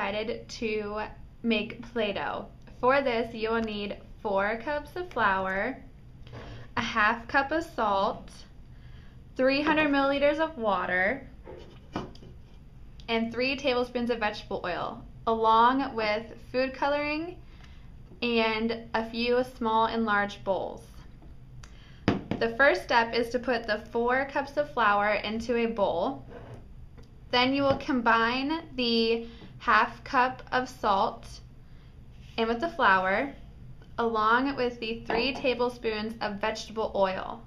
decided to make Play-Doh. For this, you will need 4 cups of flour, a ½ cup of salt, 300 milliliters of water, and 3 tablespoons of vegetable oil, along with food coloring and a few small and large bowls. The first step is to put the 4 cups of flour into a bowl. Then you will combine the ½ cup of salt in with the flour, along with the 3 tablespoons of vegetable oil.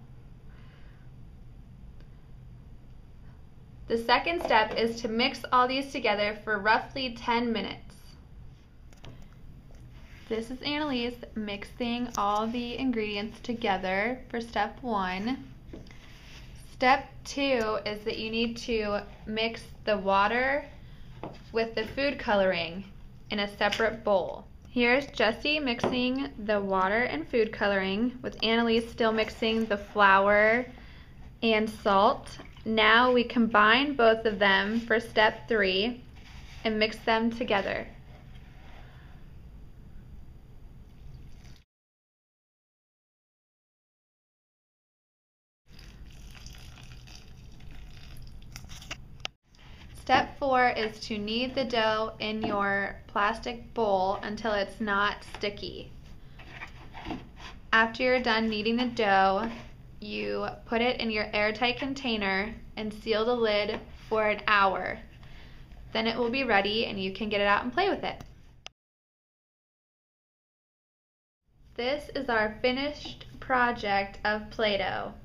The second step is to mix all these together for roughly 10 minutes. This is Annalise mixing all the ingredients together for step 1. Step 2 is that you need to mix the water with the food coloring in a separate bowl. Here's Jessie mixing the water and food coloring, with Annalise still mixing the flour and salt. Now we combine both of them for step 3 and mix them together. Step 4 is to knead the dough in your plastic bowl until it's not sticky. After you're done kneading the dough, you put it in your airtight container and seal the lid for an hour. Then it will be ready and you can get it out and play with it. This is our finished project of Play-Doh.